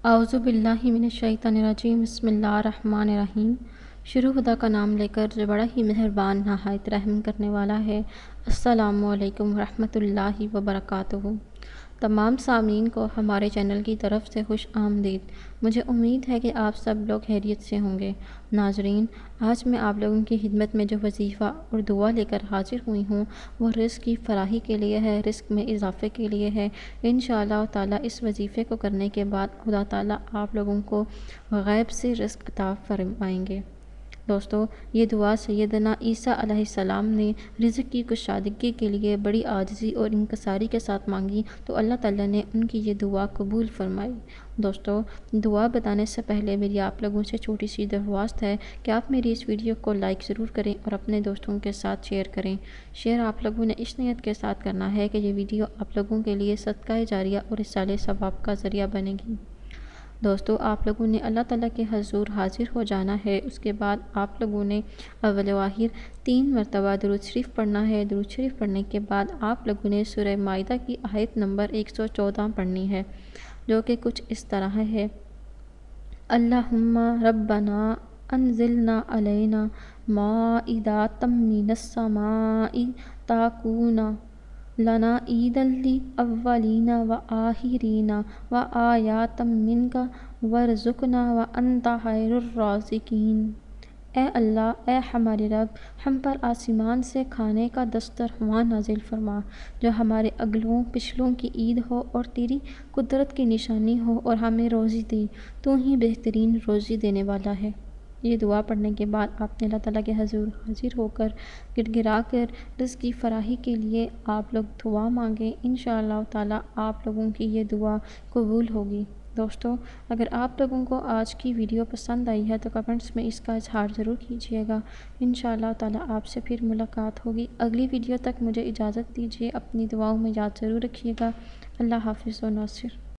اعوذ باللہ من الشیطان الرجیم بسم اللہ الرحمن الرحیم۔ شروع خدا کا نام لے کر جو بڑا ہی مہربان نہایت رحم کرنے والا ہے۔ السلام علیکم ورحمۃ اللہ وبرکاتہ۔ تمام سامعین کو ہمارے چینل کی طرف سے خوش آمدید۔ مجھے امید ہے کہ آپ سب لوگ خیریت سے ہوں گے۔ ناظرین، آج میں آپ لوگوں کی خدمت میں جو وظیفہ اور دعا لے کر حاضر ہوئی ہوں وہ رزق کی فراخی کے لیے ہے، رزق میں اضافے کے لیے ہے۔ انشاءاللہ تعالیٰ اس وظیفے کو کرنے کے بعد خدا تعالیٰ آپ لوگوں کو غیب سے رزق عطا فرمائیں گے۔ دوستو، یہ دعا سیدنا عیسیٰ علیہ السلام نے رزق کی کشادگی کے لیے بڑی عاجزی اور انکساری کے ساتھ مانگی تو اللہ تعالیٰ نے ان کی یہ دعا قبول فرمائی۔ دوستو، دعا بتانے سے پہلے میری آپ لوگوں سے چھوٹی سی درخواست ہے کہ آپ میری اس ویڈیو کو لائک ضرور کریں اور اپنے دوستوں کے ساتھ شیئر کریں۔ شیئر آپ لوگوں نے اس نیت کے ساتھ کرنا ہے کہ یہ ویڈیو آپ لوگوں کے لیے صدقہ جاریہ اور اصالہ ثواب کا ذریعہ بنے گی۔ دوستو، آپ لوگوں نے اللہ تعالیٰ کے حضور حاضر ہو جانا ہے۔ اس کے بعد آپ لوگوں نے اول و آخر 3 مرتبہ درود شریف پڑھنا ہے۔ درود شریف پڑھنے کے بعد آپ لوگوں نے سورہ مائدہ کی آیت نمبر 114 پڑھنی ہے، جو کہ کچھ اس طرح ہے: اللہم ربنا انزلنا علینا مائدۃ من السماء تکون لنا عیدا للاولین والآخرین وآیۃ منک وارزقنا وانت خیر الرازقین۔ اے اللہ، اے ہمارے رب، ہم پر آسمان سے کھانے کا دسترخوان نازل فرما جو ہمارے اگلوں پچھلوں کی عید ہو اور تیری قدرت کی نشانی ہو، اور ہمیں روزی دے، تو ہی بہترین روزی دینے والا ہے۔ یہ دعا پڑھنے کے بعد آپ نے اللہ تعالیٰ کے حضور حاضر ہو کر گڑ گڑا کر رزق کی فراخی کے لیے آپ لوگ دعا مانگیں۔ انشاءاللہ تعالیٰ آپ لوگوں کی یہ دعا قبول ہوگی۔ دوستو، اگر آپ لوگوں کو آج کی ویڈیو پسند آئی ہے تو کمنٹس میں اس کا اظہار ضرور کیجیے گا۔ انشاءاللہ تعالیٰ آپ سے پھر ملاقات ہوگی۔ اگلی ویڈیو تک مجھے اجازت دیجیے۔ اپنی دعاؤں میں یاد ضرور رکھیے گا۔ اللہ حافظ و ناصر۔